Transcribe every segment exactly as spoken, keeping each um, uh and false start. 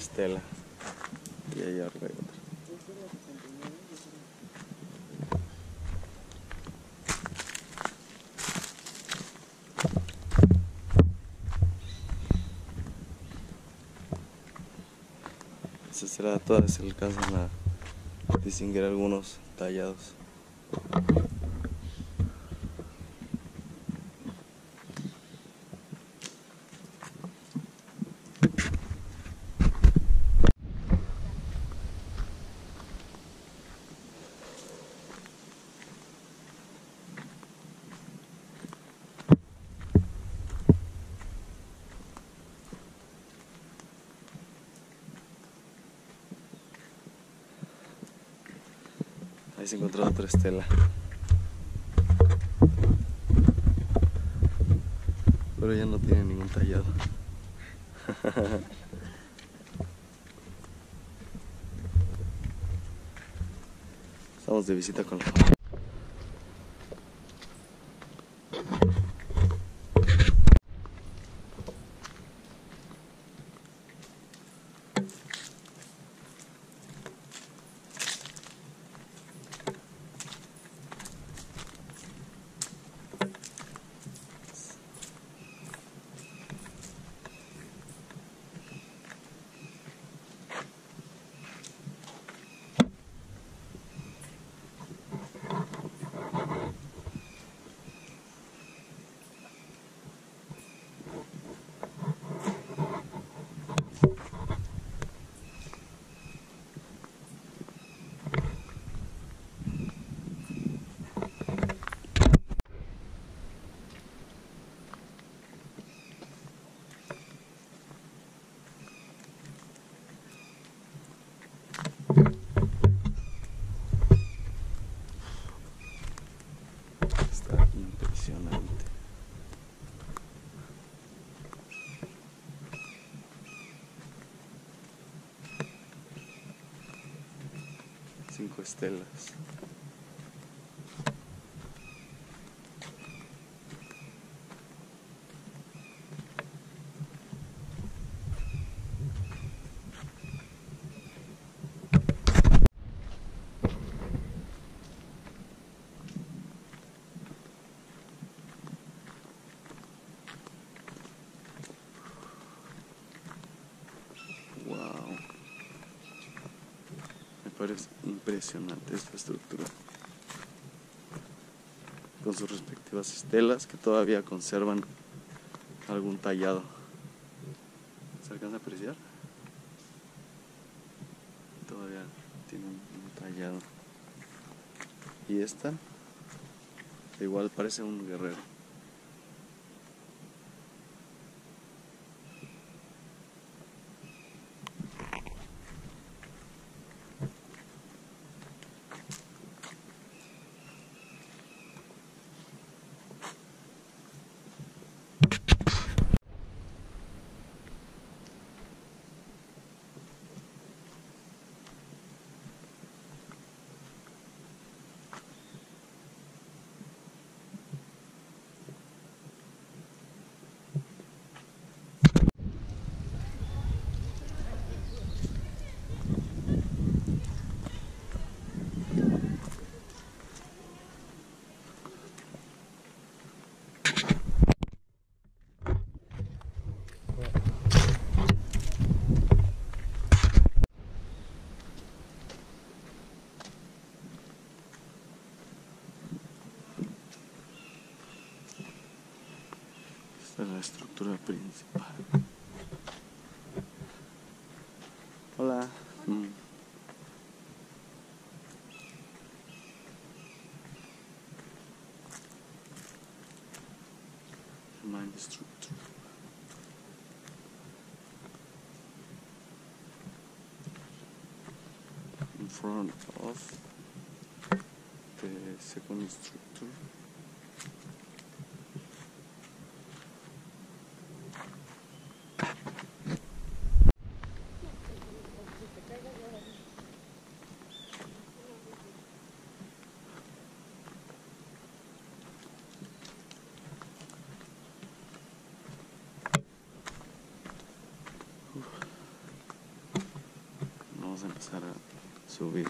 estela. Y ahí arriba hay otra. Esa será, todas se alcanzan a distinguir algunos tallados. Ahí se encontró otra estela. Pero ya no tiene ningún tallado. Estamos de visita con la familia. Está impresionante. Cinco estelas. Es impresionante esta estructura, con sus respectivas estelas que todavía conservan algún tallado. ¿Se alcanza a apreciar? Todavía tiene un, un tallado. Y esta igual parece un guerrero. Esta es la estructura principal. Hola. Mm. Mayan structure. In front of the second structure. vamos a empezar a subir.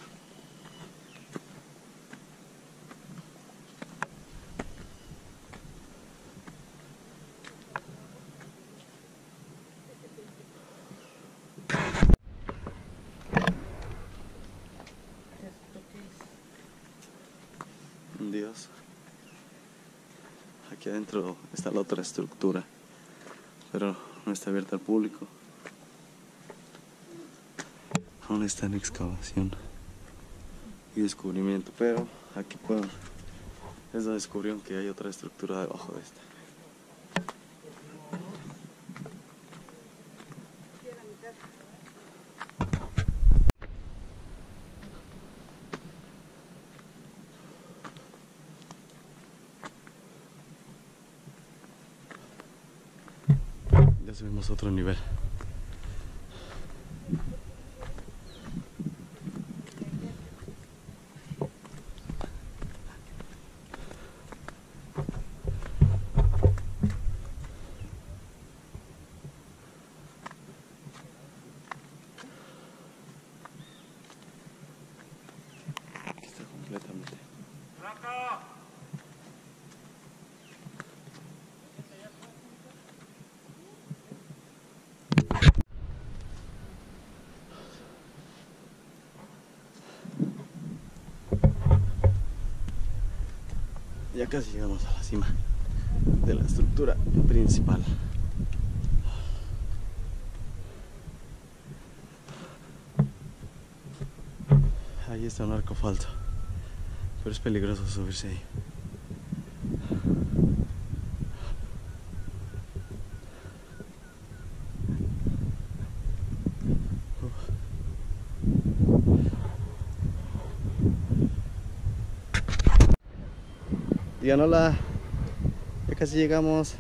Dios. Aquí adentro está la otra estructura, pero no está abierta al público. Aún está en excavación y descubrimiento, pero aquí pueden, es donde descubrieron que hay otra estructura debajo de esta. Ya subimos a otro nivel. Aquí está completamente. Ya casi llegamos a la cima de la estructura principal. Ahí está un arco falso, pero es peligroso subirse ahí. Digan hola, ya casi llegamos.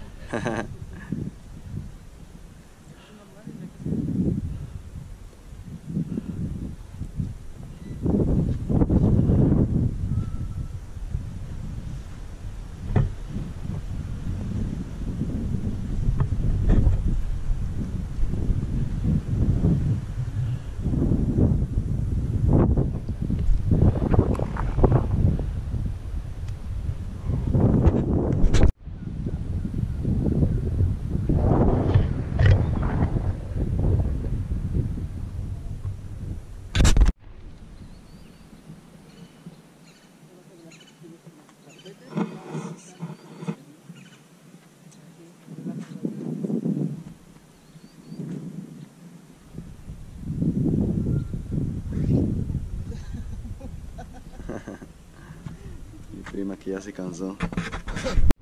Mi prima que ya se cansó.